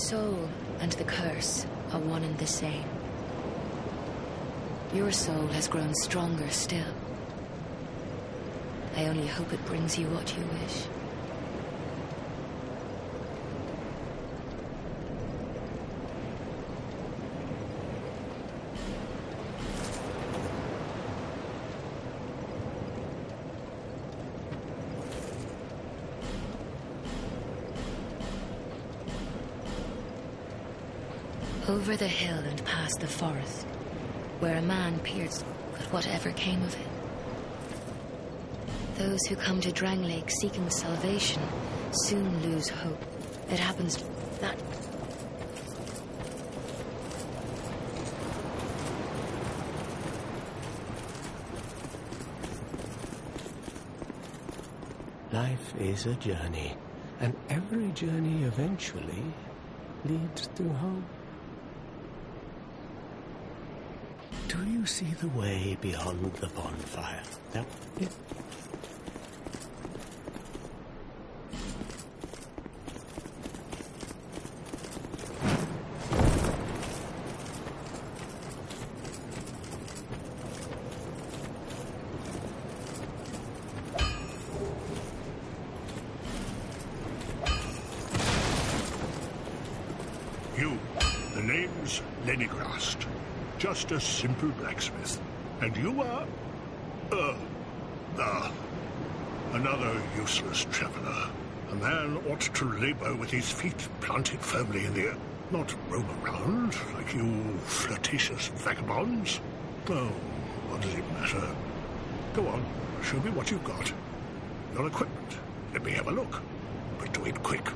soul and the curse are one and the same. Your soul has grown stronger still. I only hope it brings you what you wish. Over the hill and past the forest, where a man peered at whatever came of it. Those who come to Drangleic seeking salvation soon lose hope. It happens that... Life is a journey, and every journey eventually leads to home. Do you see the way beyond the bonfire? That it. You, the name's Lenigrast. Just a simple blacksmith. And you are... another useless traveler. A man ought to labor with his feet planted firmly in the earth, not roam around like you flirtatious vagabonds. Oh, what does it matter? Go on, show me what you've got. Your equipment. Let me have a look. But do it quick.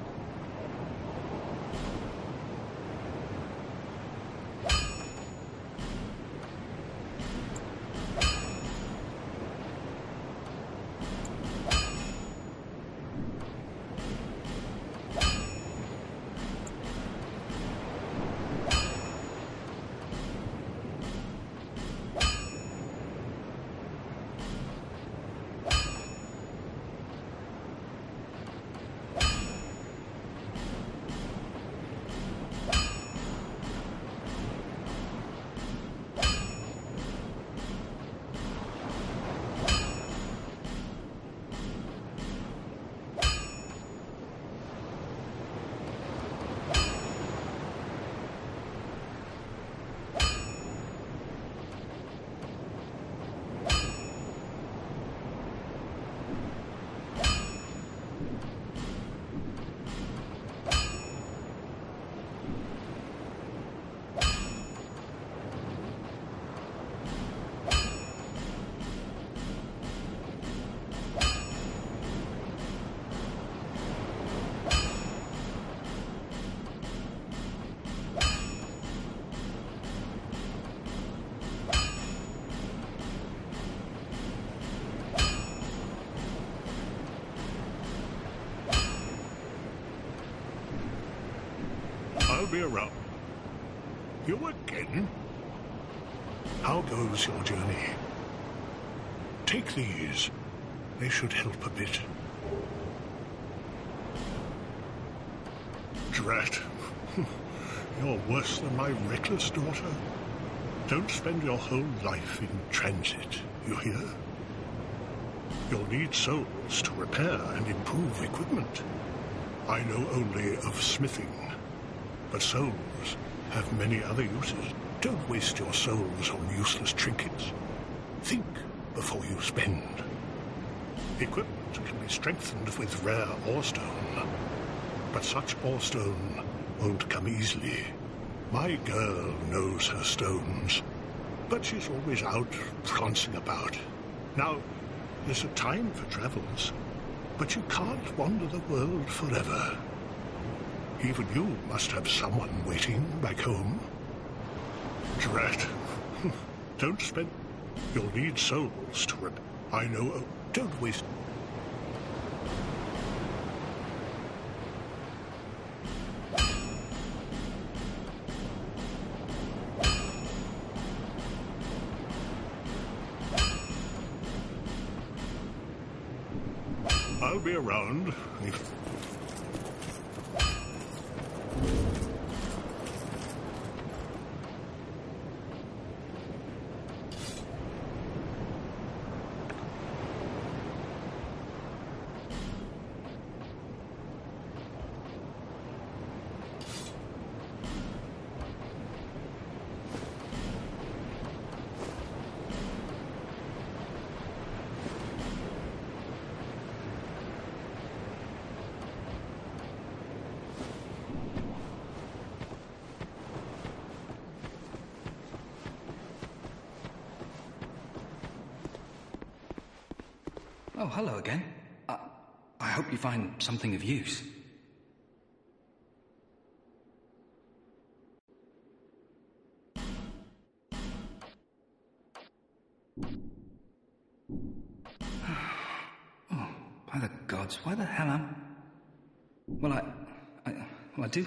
I'll be around. You again? How goes your journey? Take these. They should help a bit. Drat. You're worse than my reckless daughter. Don't spend your whole life in transit, you hear? You'll need souls to repair and improve equipment. I know only of smithing. But souls have many other uses. Don't waste your souls on useless trinkets. Think before you spend. Equipment can be strengthened with rare orestone. But such orestone won't come easily. My girl knows her stones. But she's always out prancing about. Now, there's a time for travels. But you can't wander the world forever. Even you must have someone waiting back home. Drat. Don't spend... You'll need souls to rep... I know... Don't waste... I'll be around if... Oh, hello again. I hope you find something of use. Oh, by the gods, why the hell am... Well, I do...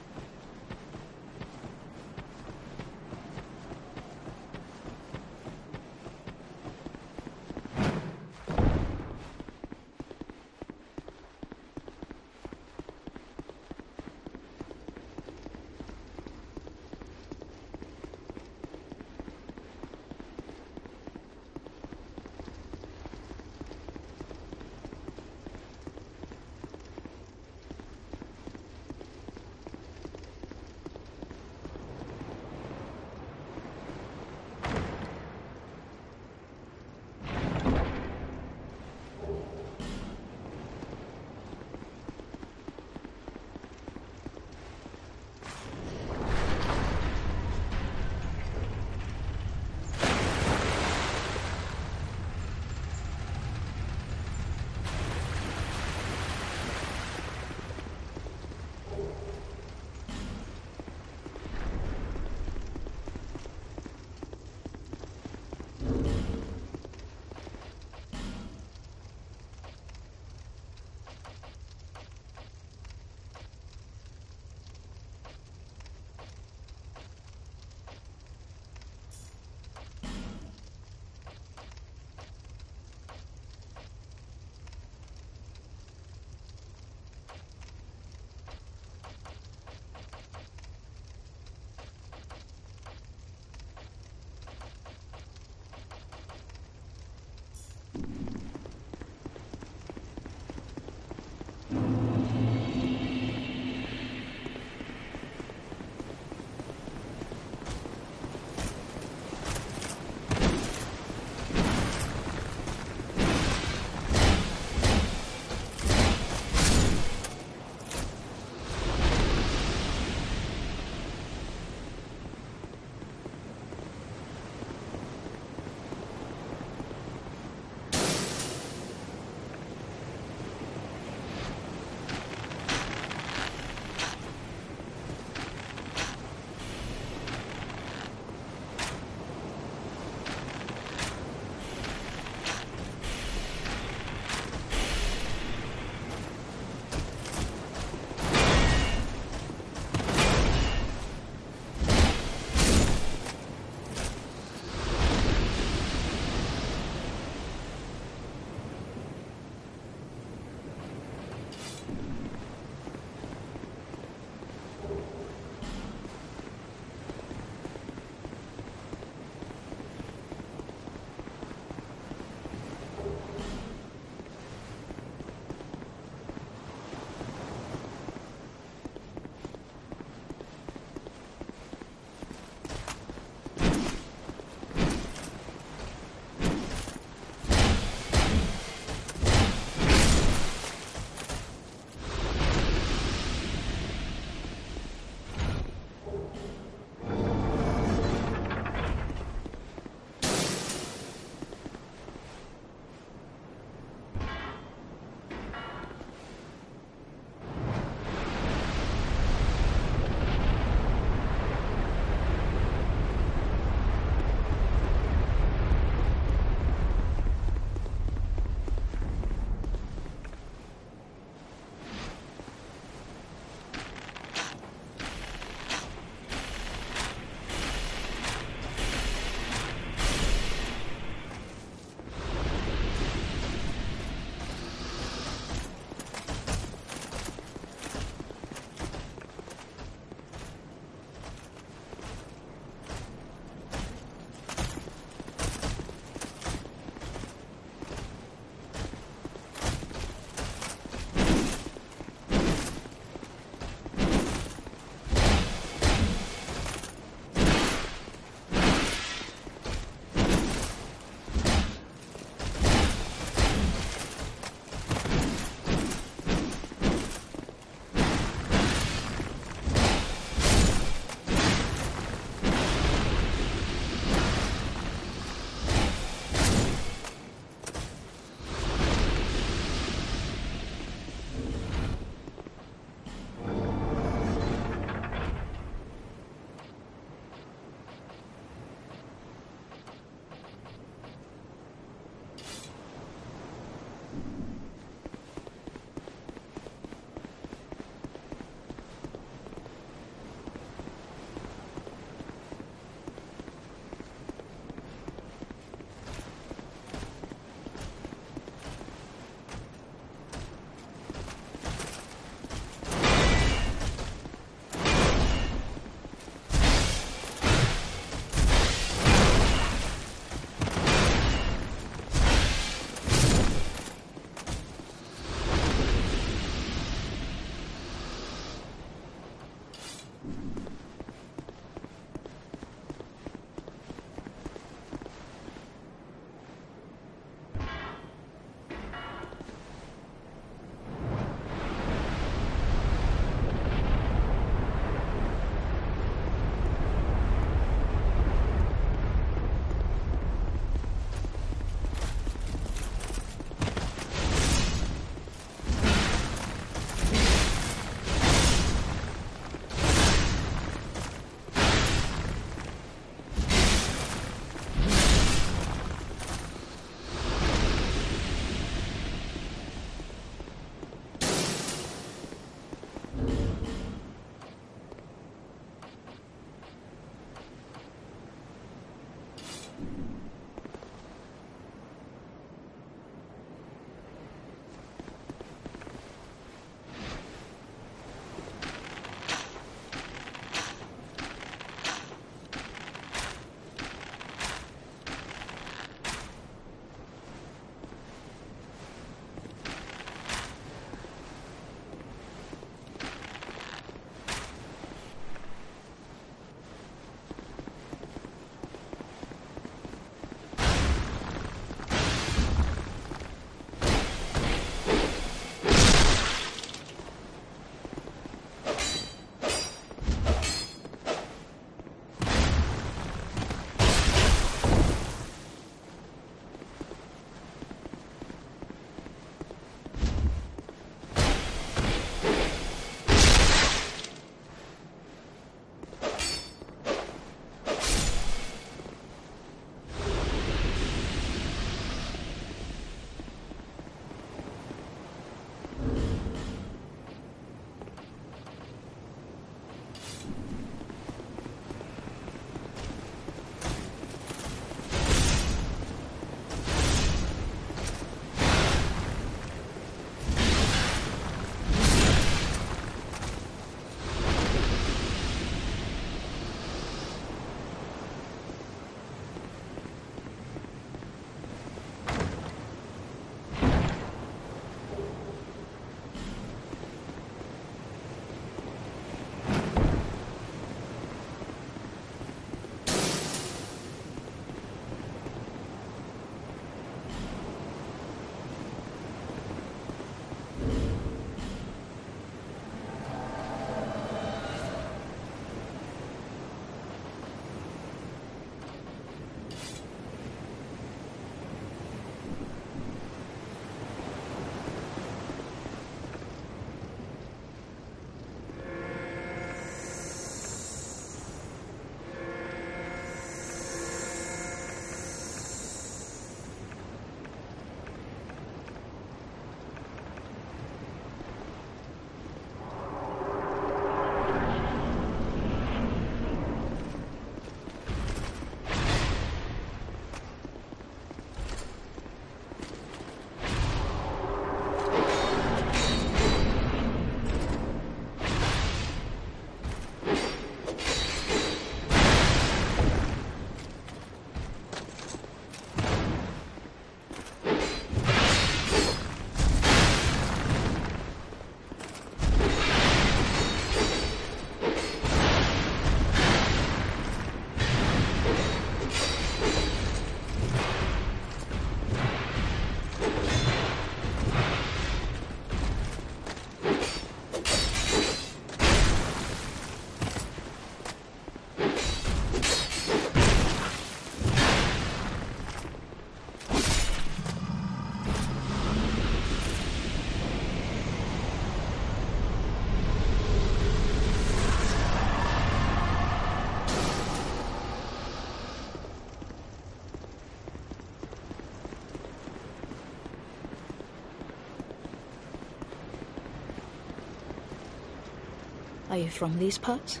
you from these parts?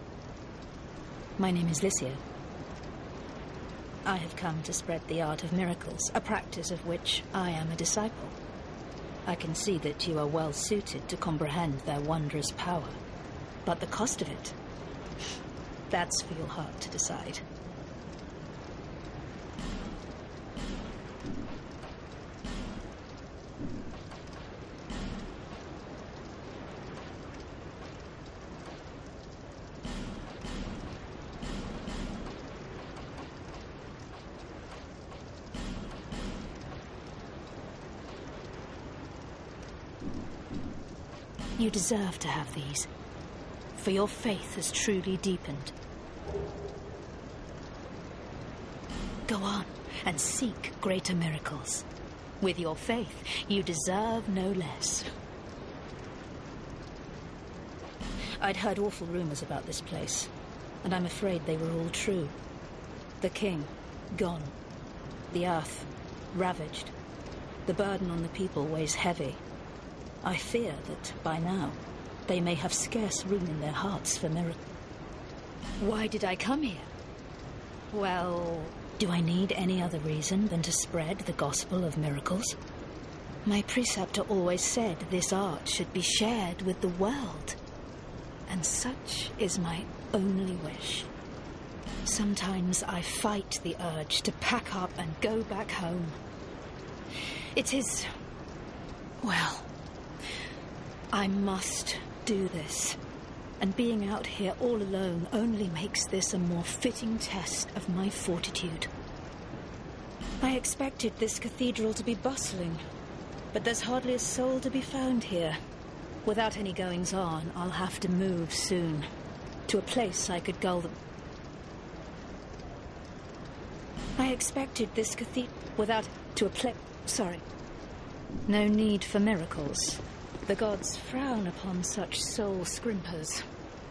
My name is Lycia. I have come to spread the art of miracles, a practice of which I am a disciple. I can see that you are well suited to comprehend their wondrous power. But the cost of it, that's for your heart to decide. You deserve to have these, for your faith has truly deepened. Go on and seek greater miracles. With your faith, you deserve no less. I'd heard awful rumors about this place, and I'm afraid they were all true. The king, gone. The earth, ravaged. The burden on the people weighs heavy. I fear that, by now, they may have scarce room in their hearts for miracles. Why did I come here? Well, do I need any other reason than to spread the gospel of miracles? My preceptor always said this art should be shared with the world. And such is my only wish. Sometimes I fight the urge to pack up and go back home. It is... well... I must do this, and being out here all alone only makes this a more fitting test of my fortitude. I expected this cathedral to be bustling, but there's hardly a soul to be found here. Without any goings-on, I'll have to move soon, to a place I could gull them. I expected this cathedral sorry. No need for miracles. The gods frown upon such soul scrimpers.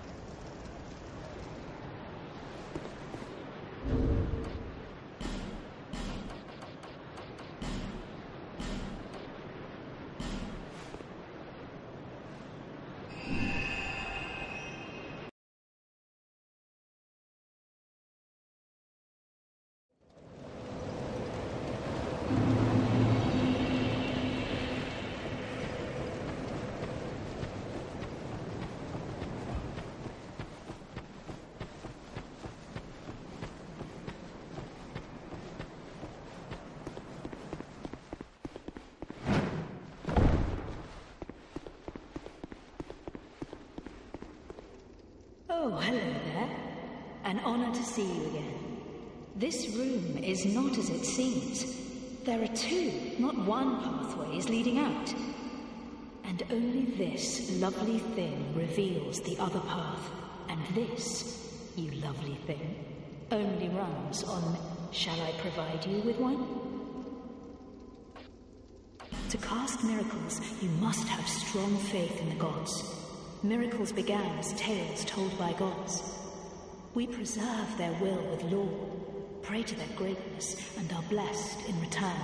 Oh, hello there. An honor to see you again. This room is not as it seems. There are two, not one pathways leading out. And only this lovely thing reveals the other path. And this, you lovely thing, only runs on... Shall I provide you with one? To cast miracles, you must have strong faith in the gods. Miracles began as tales told by gods. We preserve their will with law, pray to their greatness, and are blessed in return.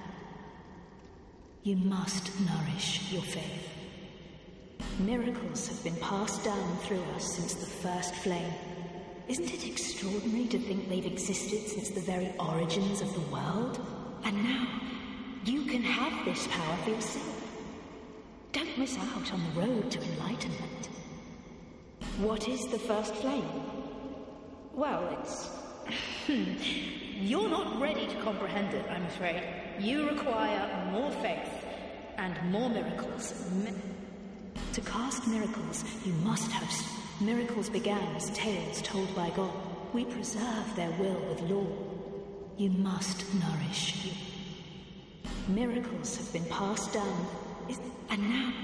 You must nourish your faith. Miracles have been passed down through us since the first flame. Isn't it extraordinary to think they've existed since the very origins of the world? And now, you can have this power for yourself. Don't miss out on the road to enlightenment. What is the first flame? Well, it's... You're not ready to comprehend it, I'm afraid. You require more faith and more miracles. To cast miracles, you must have... Miracles began as tales told by God. We preserve their will with law. You must nourish you. Miracles have been passed down... And now...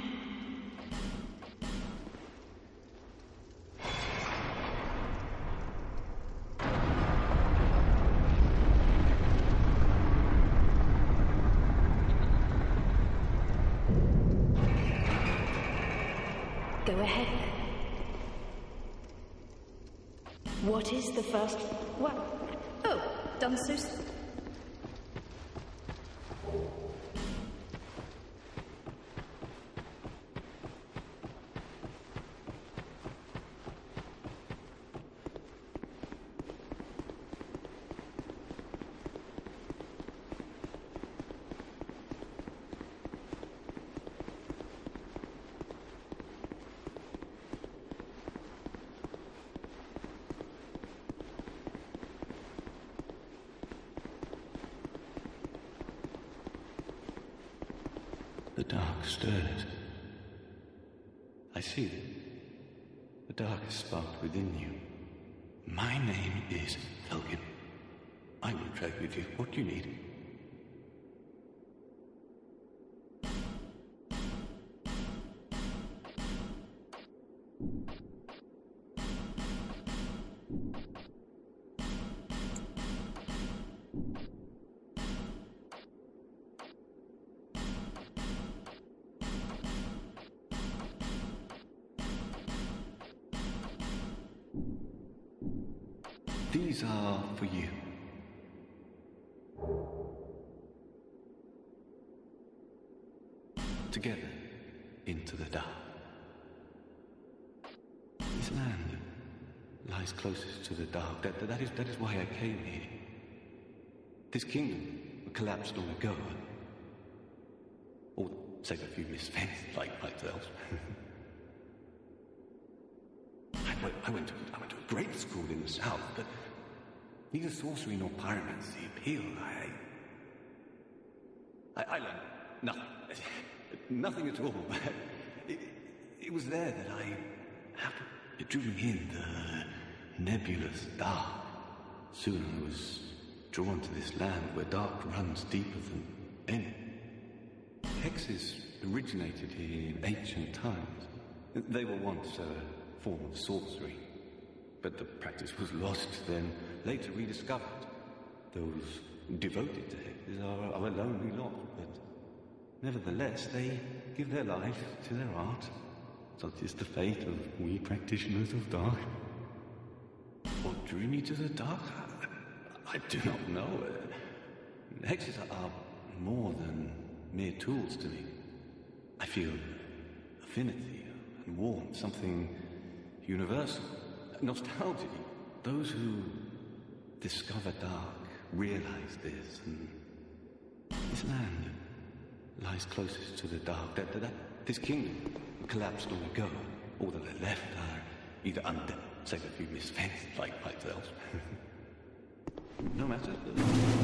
Go ahead. What is the first... What? Oh, done so... The dark stirs. I see it. The dark has sparked within you. My name is Felgen. I will trade with you what you need. These are for you. Together into the dark. This land lies closest to the dark. That is why I came here. This kingdom collapsed long ago. Or save a few misfits like myself. I went to a great school in the south, but neither sorcery nor pyromancy appealed. I learned nothing. Nothing at all. It was there that it drew me in, the nebulous dark. Soon I was drawn to this land where dark runs deeper than any. Hexes originated here in ancient times. They were once a form of sorcery, but the practice was lost, then later rediscovered. Those devoted to hexes are a lonely lot, but nevertheless they give their life to their art. Such is the fate of we practitioners of dark. What drew me to the dark? I do not know. Hexes are more than mere tools to me. I feel affinity and warmth, something universal, nostalgia. Those who discover dark realize this, and this land lies closest to the dark. This kingdom collapsed long ago. All that are left are either undead, save a few misfits like myself. No matter.